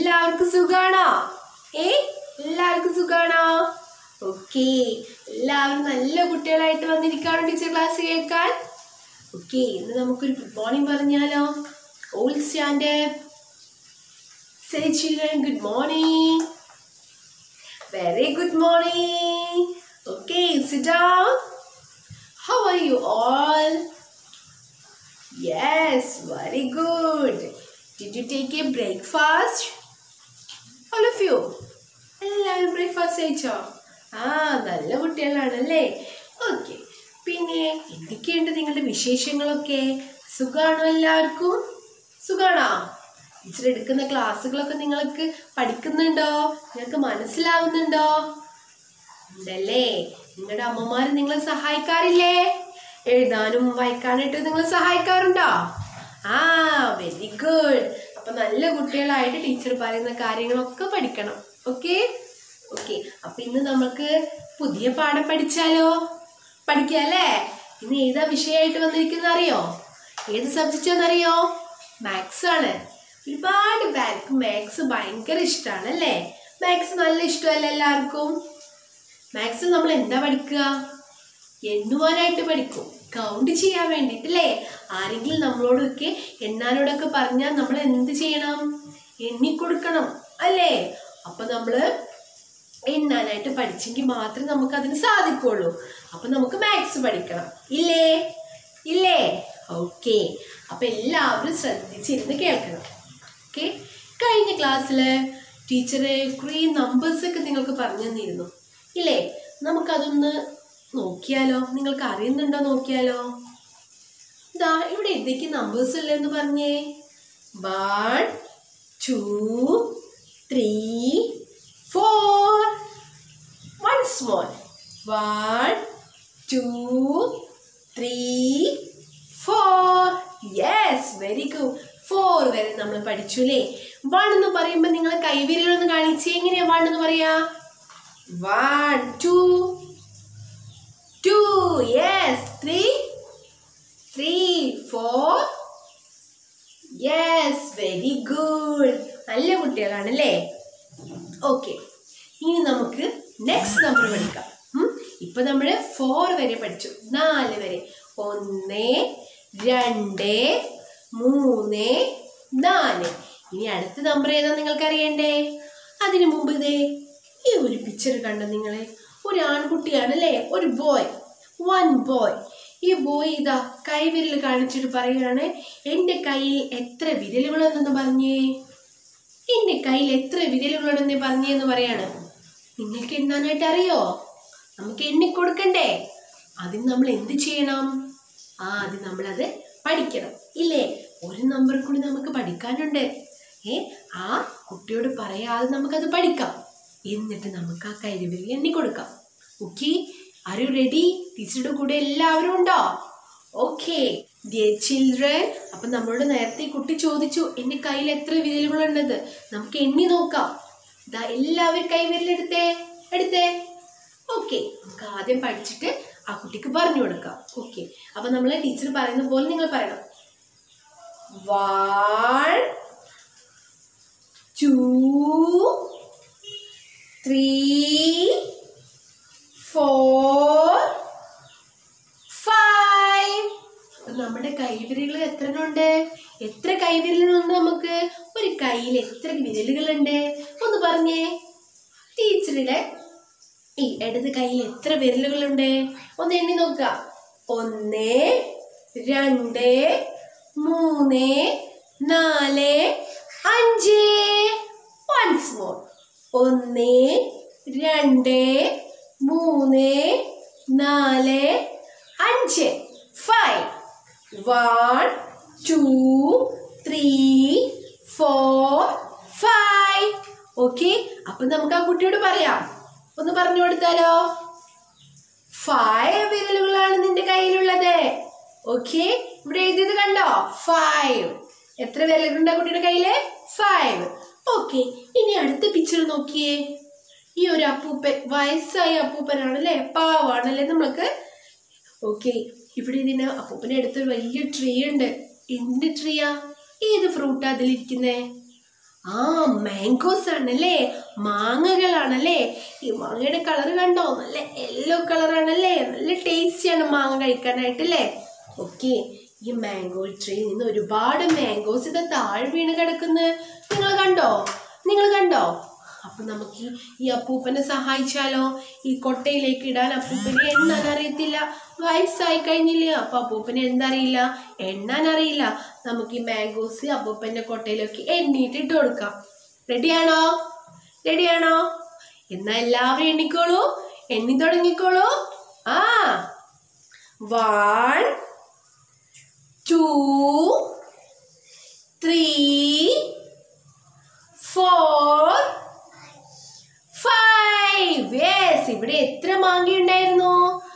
എല്ലാവർക്കും സുഖാണോ? എല്ലാവർക്കും സുഖാണോ? ഓക്കെ, എല്ലാവരും നല്ല കുട്ടികളായിട്ട് വന്നിരിക്കാണോ ടീച്ചർ ക്ലാസ് കേൾക്കാൻ? ഓക്കെ, ഇന്ന് നമുക്കൊരു ഗുഡ് മോർണിംഗ് പറഞ്ഞാലോ? All standard. Say children, good morning. Very good morning. Okay, sit down. How are you all? Yes, very good. Did you take a breakfast? All of you? എല്ലാവരും breakfast കഴിച്ചോ? നല്ല കുട്ടികളാണല്ലേ. Okay, പിന്നെ എന്തൊക്കെയുണ്ട് നിങ്ങളുടെ വിശേഷങ്ങളൊക്കെ? സുഖാണോ എല്ലാവർക്കും? സുഖാണോ? ടീച്ചർ എടുക്കുന്ന ക്ലാസ്സുകളൊക്കെ നിങ്ങൾക്ക് പഠിക്കുന്നുണ്ടോ? നിങ്ങൾക്ക് മനസ്സിലാവുന്നുണ്ടോ? ഉണ്ടല്ലേ. നിങ്ങളുടെ അമ്മമാർ നിങ്ങളെ സഹായിക്കാറില്ലേ? എഴുതാനും വായിക്കാനായിട്ട് നിങ്ങൾ സഹായിക്കാറുണ്ടോ? Very good. അപ്പൊ നല്ല കുട്ടികളായിട്ട് ടീച്ചർ പറയുന്ന കാര്യങ്ങളൊക്കെ പഠിക്കണം. Okay okay. അപ്പൊ ഇന്ന് നമുക്ക് പുതിയ പാഠം പഠിച്ചാലോ? പഠിക്കാം അല്ലേ? ഇന്ന് ഏതാ വിഷയമായിട്ട് വന്നിരിക്കുന്ന അറിയോ? ഏത് സബ്ജക്റ്റ് ആണെന്നറിയോ? മാത്സ് ആണ്. ഒരുപാട് പേർക്ക് മാത്സ് ഭയങ്കര ഇഷ്ടമാണ് അല്ലേ? മാത്സ് നല്ല ഇഷ്ടമല്ല എല്ലാവർക്കും? മാത്സ് നമ്മൾ എന്താ പഠിക്കുക? എണ്ണുവാനായിട്ട് പഠിക്കും, കൗണ്ട് ചെയ്യാൻ വേണ്ടിയിട്ടല്ലേ? ആരെങ്കിലും നമ്മളോടൊക്കെ എണ്ണാനോടൊക്കെ പറഞ്ഞാൽ നമ്മൾ എന്ത് ചെയ്യണം? എണ്ണിക്കൊടുക്കണം അല്ലേ? അപ്പൊ നമ്മള് എണ്ണാനായിട്ട് പഠിച്ചെങ്കിൽ മാത്രമേ നമുക്ക് അതിന് സാധിക്കുള്ളൂ. അപ്പൊ നമുക്ക് മാത്സ് പഠിക്കണം, ഇല്ലേ? ഇല്ലേ? ഓക്കെ. അപ്പൊ എല്ലാവരും ശ്രദ്ധിച്ചിരുന്ന് കേൾക്കണം. ഓക്കെ. കഴിഞ്ഞ ക്ലാസ്സില് ടീച്ചറെ കുറേ നമ്പേഴ്സ് ഒക്കെ നിങ്ങൾക്ക് പറഞ്ഞു തന്നിരുന്നു, ഇല്ലേ? നമുക്കതൊന്ന് നോക്കിയാലോ? നിങ്ങൾക്ക് അറിയുന്നുണ്ടോ? നോക്കിയാലോ? ഇതാ ഇവിടെ എന്തൊക്കെ നമ്പേഴ്സ് ഉള്ളതെന്ന് പറഞ്ഞേ. 1 2 3 4. Once more. 1 2 3 4. Yes, very good. 4 വരെ നമ്മൾ പഠിച്ചു അല്ലേ? 1 എന്ന് പറയുമ്പോൾ നിങ്ങൾ കൈവിരലൊന്ന് കാണിച്ചേ. എങ്ങനെയാ 1 എന്ന് പറയാ? 1 2 2. Yes. 3 3 4. Yes, very good. നല്ല കുട്ടികളാണല്ലേ? ഓക്കെ, ഇനി നമുക്ക് നെക്സ്റ്റ് നമ്പർ പഠിക്കാം. ഇപ്പൊ നമ്മള് 4 വരെ പഠിച്ചു, 4 വരെ. 1 2 3 4. ഇനി അടുത്ത നമ്പർ ഏതാ നിങ്ങൾക്ക് അറിയണ്ടേ? അതിനു മുമ്പ് ഇതേ ഈ ഒരു പിക്ചർ കണ്ട നിങ്ങളെ? ഒരു ആൺകുട്ടിയാണല്ലേ? ഒരു ബോയ്, 1 ബോയ്. ഈ ബോയ് ഇതാ കൈവിരൽ കാണിച്ചിട്ട് പറയുകയാണ്, എൻ്റെ കയ്യിൽ എത്ര വിരലുകളുണ്ടെന്ന് പറഞ്ഞേ. എൻ്റെ കയ്യിൽ എത്ര വിരലുകളുണ്ടെന്ന് പറഞ്ഞേന്ന് പറയാണ്. നിങ്ങൾക്ക് എണ്ണാനായിട്ട് അറിയോ? നമുക്ക് എണ്ണിക്കൊടുക്കണ്ടേ? അതിന് നമ്മൾ എന്ത് ചെയ്യണം? ആദ്യം നമ്മളത് പഠിക്കണം, ഇല്ലേ? ഒരു നമ്പർ കൂടി നമുക്ക് പഠിക്കാനുണ്ട്. ആ കുട്ടിയോട് പറയാതെ നമുക്കത് പഠിക്കാം. എന്നിട്ട് നമുക്ക് ആ കൈവിരലിൽ എണ്ണിക്കൊടുക്കാം. Okay, are you ready? ടീച്ചറുടെ കൂടെ എല്ലാവരും ഉണ്ടോ? Okay dear children. അപ്പൊ നമ്മളോട് നേരത്തെ കുട്ടി ചോദിച്ചു എൻ്റെ കയ്യിൽ എത്ര വിരലുകളുണ്ടെന്ന്. നമുക്ക് എണ്ണി നോക്കാം. ഇതാ എല്ലാവരും കൈവിരലെടുത്തേ. ഓക്കെ, നമുക്ക് ആദ്യം പഠിച്ചിട്ട് ആ കുട്ടിക്ക് പറഞ്ഞു കൊടുക്കാം. ഓക്കെ, അപ്പൊ നമ്മൾ ടീച്ചർ പറയുന്ന പോലെ നിങ്ങൾ പറയണം. 1 2 3 4 5. നമ്മുടെ കൈവിരലുകൾ എത്ര ഉണ്ട്? എത്ര കൈവിരലുകളുണ്ട് നമുക്ക്? ഒരു കയ്യിൽ എത്ര വിരലുകളുണ്ട്? ഒന്ന് പറഞ്ഞേ. ടീച്ചറുടെ ഈ ഇടത് കയ്യിൽ എത്ര വിരലുകളുണ്ട്? ഒന്ന് എണ്ണി നോക്കുക. 1 2 3 4 5. Once more. 1 2 3 4 5. 5. 1 2 3 4 5. ഓക്കെ, അപ്പൊ നമുക്ക് ആ കുട്ടിയോട് പറയാം. ഒന്ന് പറഞ്ഞു കൊടുത്താലോ? 5 വിരലുകളാണ് നിന്റെ കയ്യിലുള്ളത്. ഓക്കെ, ഇവിടെ എഴുതിയത് കണ്ടോ? 5. എത്ര വിരലുകളുണ്ട് ആ കുട്ടിയുടെ കയ്യില്? 5. ഓക്കെ, ഇനി അടുത്ത പിക്ചർ നോക്കിയേ. ഈ ഒരു അപ്പൂപ്പൻ, വയസ്സായ അപ്പൂപ്പനാണല്ലേ? പാവാണല്ലേ നമ്മൾക്ക്? ഓക്കെ, ഇവിടെ ഇതിന് അപ്പൂപ്പനെ അടുത്തൊരു വലിയ ട്രീ ഉണ്ട്. എന്ത് ട്രീയാ? ഏത് ഫ്രൂട്ടാ അതിലിരിക്കുന്നേ? ആ മാംഗോസ് ആണല്ലേ, മാങ്ങകളാണല്ലേ. ഈ മാങ്ങയുടെ കളർ കണ്ടോ, നല്ല യെല്ലോ കളറാണല്ലേ. നല്ല ടേസ്റ്റിയാണ് മാങ്ങ കഴിക്കാനായിട്ടല്ലേ. ഓക്കെ, ഈ മാംഗോ ട്രീയിൽ നിന്ന് ഒരുപാട് മാംഗോസ് ഇത് താഴെ വീണ് കിടക്കുന്നത് നിങ്ങൾ കണ്ടോ, നിങ്ങൾ കണ്ടോ? അപ്പൊ നമുക്ക് ഈ അപ്പൂപ്പനെ സഹായിച്ചാലോ? ഈ കൊട്ടയിലേക്ക് ഇടാൻ അപ്പൂപ്പനെ എണ്ണാൻ അറിയത്തില്ല, വയസ്സായി കഴിഞ്ഞില്ല. അപ്പൊ അപ്പൂപ്പനെ എന്തറിയില്ല, എണ്ണാൻ അറിയില്ല. നമുക്ക് ഈ മാംഗോസ് അപ്പൂപ്പന്റെ കൊട്ടയിലേക്ക് എണ്ണിയിട്ട് ഇട്ട് കൊടുക്കാം. റെഡിയാണോ? റെഡിയാണോ? എന്നാ എല്ലാവരും എണ്ണിക്കോളൂ, എണ്ണി തുടങ്ങിക്കോളൂ. ആ 1 2 3 4 5. യെസ്, ഇവിടെ എത്ര മാങ്ങ ഉണ്ടായിരുന്നു?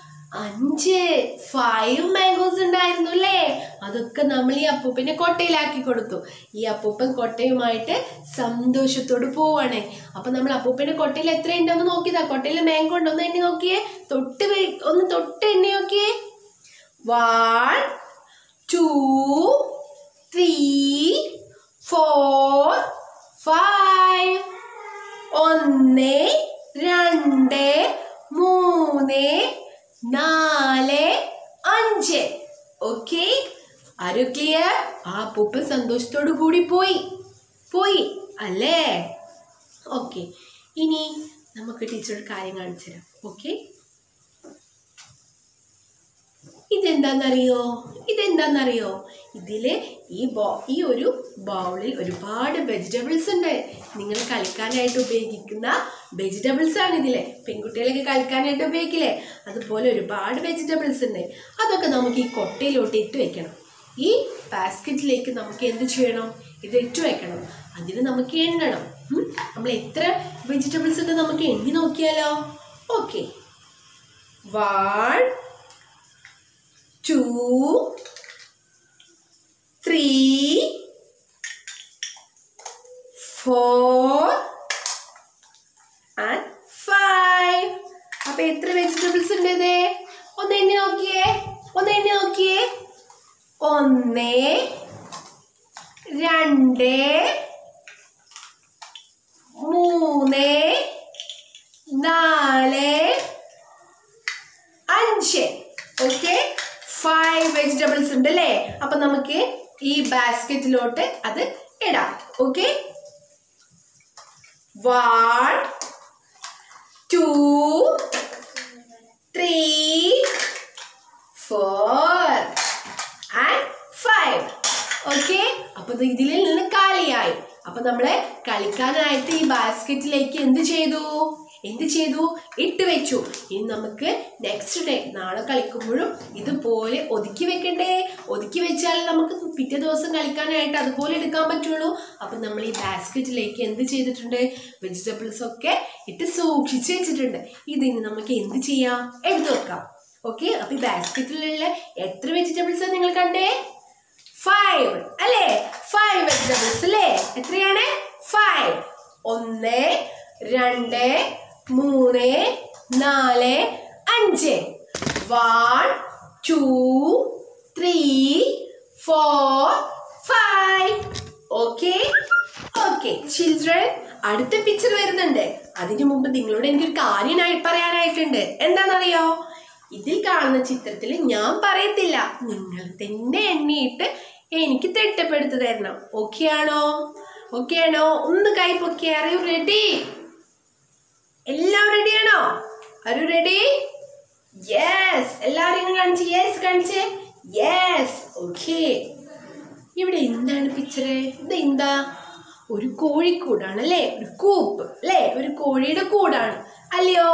5 മാംഗോസ് ഉണ്ടായിരുന്നു അല്ലേ. അതൊക്കെ നമ്മൾ ഈ അപ്പൂപ്പന്റെ കൊട്ടയിലാക്കി കൊടുത്തു. ഈ അപ്പൂപ്പൻ കൊട്ടയുമായിട്ട് സന്തോഷത്തോട് പോവാണ്. അപ്പൊ നമ്മൾ അപ്പൂപ്പന്റെ കൊട്ടയിൽ എത്ര ഉണ്ടെന്ന് നോക്കിയതാ. കൊട്ടയിൽ മാംഗോ ഉണ്ടോ ഒന്ന് എണ്ണി നോക്കിയേ, ഒന്ന് തൊട്ട് എണ്ണി നോക്കിയേ. 1 2 3 4 5. 1 2 3 4 5. ഓക്കെ, ആരോ ക്ലിയർ? ആ അപ്പൂപ്പൻ സന്തോഷത്തോടു കൂടി പോയി അല്ലേ. ഓക്കെ, ഇനി നമുക്ക് ടീച്ചറോട് കാര്യം കാണിച്ചു തരാം. ഓക്കെ, ഇതെന്താന്നറിയോ? ഇതില് ഈ ഒരു ബൗളിൽ ഒരുപാട് വെജിറ്റബിൾസ് ഉണ്ട്. നിങ്ങൾ കളിക്കാനായിട്ട് ഉപയോഗിക്കുന്ന വെജിറ്റബിൾസ് ആണ് ഇതിലെ. പെൺകുട്ടികളൊക്കെ കളിക്കാനായിട്ട് ഉപയോഗിക്കില്ലേ, അതുപോലെ ഒരുപാട് വെജിറ്റബിൾസ് ഉണ്ട്. അതൊക്കെ നമുക്ക് ഈ കൊട്ടയിലോട്ട് ഇട്ട് വെക്കണം. ഈ ബാസ്ക്കറ്റിലേക്ക് നമുക്ക് എന്ത് ചെയ്യണം? ഇത് ഇട്ട് വെക്കണം. അതിന് നമുക്ക് എണ്ണണം. നമ്മൾ എത്ര വെജിറ്റബിൾസ് ഉണ്ട് നമുക്ക് എണ്ണി നോക്കിയാലോ? Okay, 1 2 3 4 and 5. അപ്പൊ എത്ര വെജിറ്റബിൾസ് ഉണ്ട്? ഒന്ന് എണ്ണി നോക്കിയേ. 1 2 3 4 5. ഓക്കെ, 5 വെജിറ്റബിൾസ് ഉണ്ട് അല്ലേ. അപ്പൊ നമുക്ക് ഈ ബാസ്ക്കറ്റിലോട്ട് അത് ഇടാം. Okay, 1 2 3 4 and 5. ഓക്കെ, അപ്പൊ ഇതിൽ നിന്ന് കാലിയായി. അപ്പൊ നമ്മള് കളിക്കാനായിട്ട് ഈ ബാസ്ക്കറ്റിലേക്ക് എന്ത് ചെയ്തു? ഇട്ട് വെച്ചു. ഇനി നമുക്ക് നെക്സ്റ്റ് ഡേ നാളെ കളിക്കുമ്പോഴും ഇതുപോലെ ഒതുക്കി വെക്കണ്ടേ? ഒതുക്കി വെച്ചാൽ നമുക്ക് പിറ്റേ ദിവസം കളിക്കാനായിട്ട് അതുപോലെ എടുക്കാൻ പറ്റുള്ളൂ. അപ്പൊ നമ്മൾ ഈ ബാസ്ക്കറ്റിലേക്ക് എന്ത് ചെയ്തിട്ടുണ്ട്? വെജിറ്റബിൾസ് ഒക്കെ ഇട്ട് സൂക്ഷിച്ച് വെച്ചിട്ടുണ്ട്. ഇതിന് നമുക്ക് എന്ത് ചെയ്യാം? എടുത്തു വെക്കാം. ഓക്കെ, അപ്പൊ ഈ ബാസ്ക്കറ്റിലുള്ള എത്ര വെജിറ്റബിൾസ് നിങ്ങൾ കണ്ടേ? 5 അല്ലേ. 5 വെജിറ്റബിൾസ് അല്ലേ. എത്രയാണ്? 5. 1 2 3 4 5. 1 2 3 4 5. ഓക്കെ ചിൽഡ്രൻ, അടുത്ത പിക്ചർ വരുന്നുണ്ട്. അതിനു മുമ്പ് നിങ്ങളോട് എനിക്കൊരു കാര്യം പറയാനായിട്ടുണ്ട്. എന്താണെന്നറിയോ? ഇതിൽ കാണുന്ന ചിത്രത്തിൽ ഞാൻ പറയത്തില്ല, നിങ്ങൾ തന്നെ എണ്ണിയിട്ട് എനിക്ക് തിട്ടപ്പെടുത്തി തരണം. ഓക്കെ ആണോ? ഒന്ന് കൈ പൊക്കി. Are you ready? എല്ലാം റെഡിയാണോ? Are you ready? യെസ്. എല്ലാവരും കാണിച്ച് യെസ് കാണിച്ചേ. യെസ്. ഓക്കെ, ഇവിടെ എന്താണ് പിക്ചർ? ഇതെന്താ? ഒരു കോഴിക്കൂടാണ് അല്ലേ. ഒരു കൂപ്പ് അല്ലേ. ഒരു കോഴിയുടെ കൂടാണ് അല്ലയോ?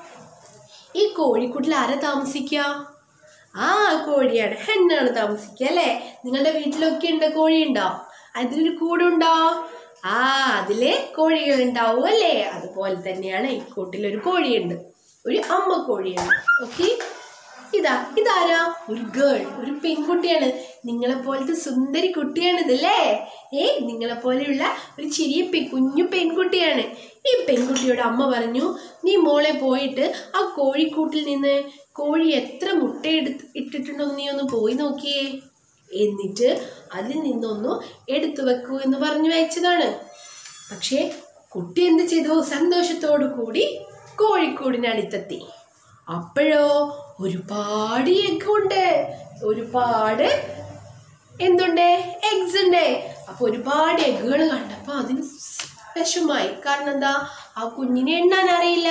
ഈ കോഴിക്കൂട്ടിൽ ആരാ താമസിക്കുക? ആ കോഴിയാണ്, ഹെന്നാണ് താമസിക്കുക അല്ലേ. നിങ്ങളുടെ വീട്ടിലൊക്കെ ഉണ്ട് കോഴി ഉണ്ടോ? അതിലൊരു കൂടുണ്ടോ? ആ അതില് കോഴികൾ ഉണ്ടാവും അല്ലേ. അതുപോലെ തന്നെയാണ് ഈ കൂട്ടിലൊരു കോഴിയുണ്ട്, ഒരു അമ്മ കോഴിയാണ്. ഓക്കെ, ഇതാരാ? ഒരു ഗേൾ, ഒരു പെൺകുട്ടിയാണ്. നിങ്ങളെ പോലത്തെ സുന്ദരി കുട്ടിയാണ് ഇതല്ലേ. നിങ്ങളെ പോലെയുള്ള ഒരു ചെറിയ കുഞ്ഞു പെൺകുട്ടിയാണ്. ഈ പെൺകുട്ടിയോട് അമ്മ പറഞ്ഞു, നീ മോളെ പോയിട്ട് ആ കോഴിക്കൂട്ടിൽ നിന്ന് കോഴി എത്ര മുട്ട ഇട്ടിട്ടുണ്ടോ നീ ഒന്ന് പോയി നോക്കിയേ, എന്നിട്ട് അതിൽ നിന്നൊന്നു എടുത്തു വെക്കൂ എന്ന് പറഞ്ഞു വെച്ചതാണ്. പക്ഷേ കുട്ടി എന്ത് ചെയ്തു? സന്തോഷത്തോടു കൂടി കോഴിക്കൂടിനടുത്തെത്തി. അപ്പോഴോ ഒരുപാട് എഗ്ഗ് ഉണ്ട്, ഒരുപാട് എന്തുണ്ട്? എഗ്സ് ഉണ്ട്. അപ്പൊ ഒരുപാട് എഗ്ഗുകൾ കണ്ടപ്പോ അതിന് വിഷമായി. കാരണം എന്താ? ആ കുഞ്ഞിനെ എണ്ണാൻ അറിയില്ല.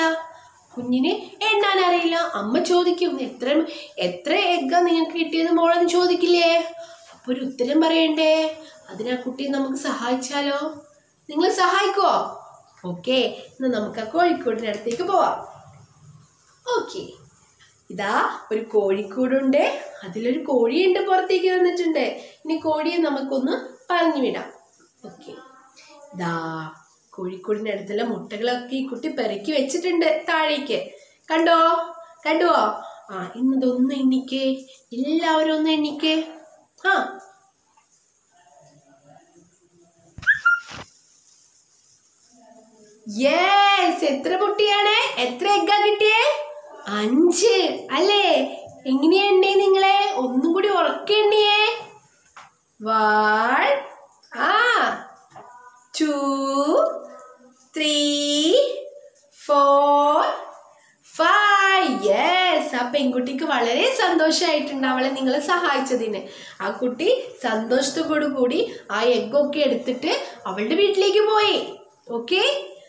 അമ്മ ചോദിക്കും, എത്ര എഗ്ഗാ നിങ്ങൾക്ക് കിട്ടിയത് മോളെന്ന് ചോദിക്കില്ലേ? അപ്പൊ ഒരു ഉത്തരം പറയണ്ടേ? അതിനാ കുട്ടിയെ നമുക്ക് സഹായിച്ചാലോ? നിങ്ങൾ സഹായിക്കുവോ? ഓക്കെ, എന്നാ നമുക്ക് ആ കോഴിക്കോടിന്റെ അടുത്തേക്ക് പോവാം. ഓക്കെ, ഇതാ ഒരു കോഴിക്കൂടുണ്ട്. അതിലൊരു കോഴിയുണ്ട്, പുറത്തേക്ക് വന്നിട്ടുണ്ട്. ഇനി കോഴിയെ നമുക്കൊന്ന് പറഞ്ഞു വിടാം. ഓക്കെ, ഇതാ കോഴിക്കൂടിന്റെ അടുത്തുള്ള മുട്ടകളൊക്കെ ഈ കുട്ടി പെറുക്കി വെച്ചിട്ടുണ്ട് താഴേക്ക്. കണ്ടുവോ? ആ, ഇന്നതൊന്ന് എണ്ണിക്കേ, എല്ലാവരും ഒന്ന് എണ്ണിക്കേ. ആ, യെസ്, എത്ര മുട്ടയാണ്? എത്ര എഗ്ഗാ കിട്ടിയേ? 5 അല്ലേ? എങ്ങനെയാ എണ്ണിയേ നിങ്ങളെ? ഒന്നും കൂടി ഉറക്കെ എണ്ണിയേ. 1 2 3 4 5. യെസ്, ആ പെൺകുട്ടിക്ക് വളരെ സന്തോഷമായിട്ടുണ്ട് അവളെ നിങ്ങൾ സഹായിച്ചതിന്. ആ കുട്ടി സന്തോഷത്തോടു കൂടി ആ എഗ്ഗൊക്കെ എടുത്തിട്ട് അവളുടെ വീട്ടിലേക്ക് പോയി. ഓക്കെ,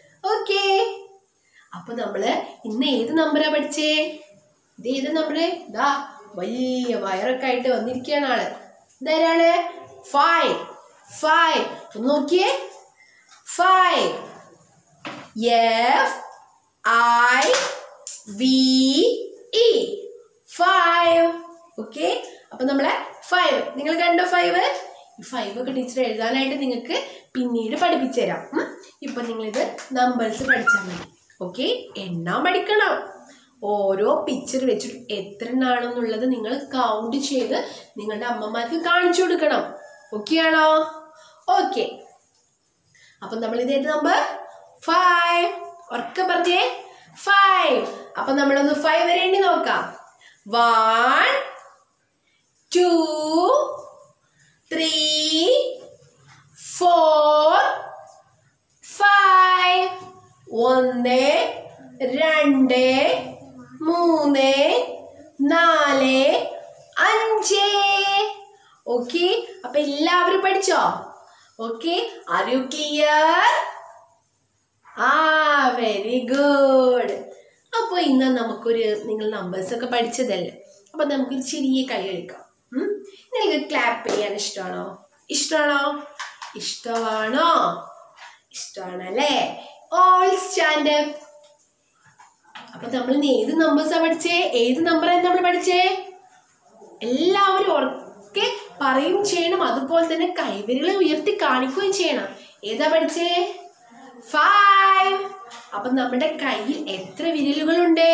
അപ്പൊ നമ്മള് ഇന്ന് ഏത് നമ്പറാ പഠിച്ചേ? ഇത് ഏത് നമ്പറ്? ഇതാ വലിയ വയറൊക്കെ ആയിട്ട് വന്നിരിക്കുകയാണ് ആള്. ഇതാരാണ്? 5. ഒന്ന് നോക്കിയേ. 5 FIVE 5. ഓക്കെ, അപ്പൊ നമ്മളെ 5 നിങ്ങൾ കണ്ടോ? 5 ഒക്കെ ടീച്ചർ എഴുതാനായിട്ട് നിങ്ങൾക്ക് പിന്നീട് പഠിപ്പിച്ചു തരാം. ഇപ്പൊ നിങ്ങളിത് നമ്പേഴ്സ് പഠിച്ചാൽ മതി. ഓക്കെ, എണ്ണാൻ പഠിക്കണം. ഓരോ പിക്ചർ വെച്ചിട്ട് എത്ര എണ്ണാണെന്നുള്ളത് നിങ്ങൾ കൗണ്ട് ചെയ്ത് നിങ്ങളുടെ അമ്മമാർക്ക് കാണിച്ചു കൊടുക്കണം. ഓക്കെ ആണോ? ഓക്കെ, അപ്പൊ നമ്മൾ ഇത് ഏത് നമ്പർ? 5. ഉറക്കെ പറഞ്ഞേ, 5. അപ്പൊ നമ്മളൊന്ന് 5 വരെ എണ്ണി നോക്കാം. 1 2 3 4 5. 1 2 3 4 5. ഓക്കെ, അപ്പൊ എല്ലാവരും പഠിച്ചോ? Okay, are you clear? Very good. അപ്പോൾ ഇന്ന് നിങ്ങൾ നമ്പേഴ്സ് ഒക്കെ പഠിച്ചതല്ലേ, അപ്പൊ നമുക്കൊരു ചെറിയ കളി കളിക്കാം. നിങ്ങൾക്ക് ക്ലാപ്പ് ചെയ്യാൻ ഇഷ്ടമാണല്ലേ? All stand up. അപ്പൊ നമ്മൾ ഏത് നമ്പേഴ്സാ പഠിച്ചേ? ഏത് നമ്പറാണ് നമ്മൾ പഠിച്ചേ? എല്ലാവരും ഉറക്കെ പറയും ചെയ്യണം, അതുപോലെ തന്നെ കൈവിരൽ ഉയർത്തി കാണിക്കുകയും ചെയ്യണം. ഏതാ പഠിച്ചേ? 5. അപ്പൊ നമ്മുടെ കയ്യിൽ എത്ര വിരലുകളുണ്ട്?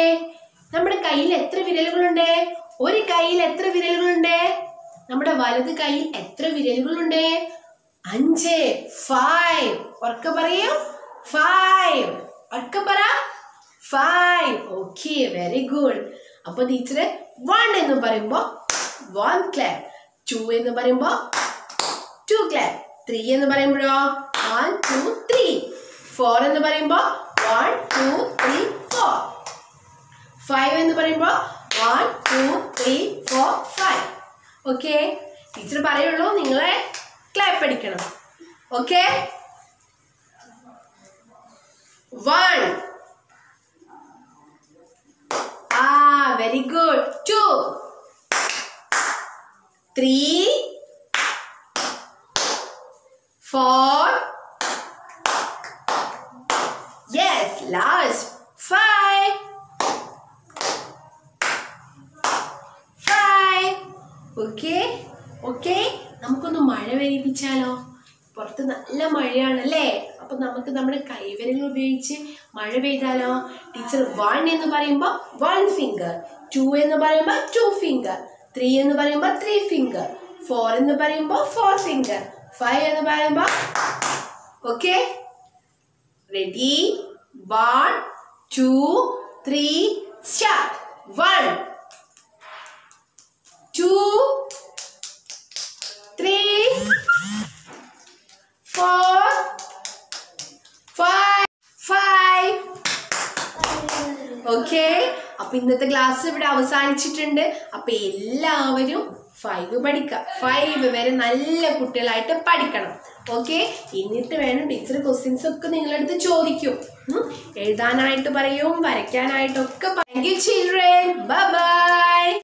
ഒരു കയ്യിൽ എത്ര വിരലുകളുണ്ട്? നമ്മുടെ വലത് കയ്യിൽ എത്ര വിരലുകളുണ്ട്? 5. 5. ഉറക്കെ പറയൂ. 5. ഉറക്കെ പറ. 5. Okay, very good. അപ്പൊ ടീച്ചർ 1 എന്ന് പറയുമ്പോ 1 ക്ലാപ്പ്, 2 എന്ന് പറയുമ്പോ 2 ക്ലാപ്പ്, 3 എന്ന് പറയുമ്പോഴോ 1 2 3, 4 എന്ന് പറയുമ്പോ 1 2 3 4, 5 എന്ന് പറയുമ്പോ 1 2 3 4 5. ഓക്കെ, ടീച്ചർ പറയുള്ളൂ, നിങ്ങളെ ക്ലാപ്പ് അടിക്കണം. Okay, 1. Very good. 2 3 4. Yes, last 5. 5. Okay, നമുക്കൊന്ന് മഴ പെയ്യിപ്പിച്ചാലോ? പുറത്ത് നല്ല മഴയാണല്ലേ? അപ്പൊ നമുക്ക് നമ്മുടെ കൈവിരൽ ഉപയോഗിച്ച് മഴ പെയ്താലോ? ടീച്ചർ 1 എന്ന് പറയുമ്പോ 1 ഫിംഗർ, 2 എന്ന് പറയുമ്പോ 2 ഫിംഗർ, 3 എന്ന് പറയുമ്പോ 3 ഫിംഗർ, 4 എന്ന് പറയുമ്പോ 4 ഫിംഗർ, 5 എന്ന് പറയുമ്പോ. Okay, ready? 1 2 3 സ്റ്റാർട്ട്. 1 2 3 4 ഓക്കെ, അപ്പൊ ഇന്നത്തെ ക്ലാസ് ഇവിടെ അവസാനിച്ചിട്ടുണ്ട്. അപ്പൊ എല്ലാവരും 5 പഠിക്കാം. 5 വരെ നല്ല കുട്ടികളായിട്ട് പഠിക്കണം. ഓക്കെ, എന്നിട്ട് വേണം ടീച്ചർ ക്വസ്റ്റ്യൻസ് ഒക്കെ നിങ്ങളുടെ അടുത്ത് ചോദിക്കും. എഴുതാനായിട്ട് പറയും, വരയ്ക്കാനായിട്ടൊക്കെ. Thank you children. Bye by.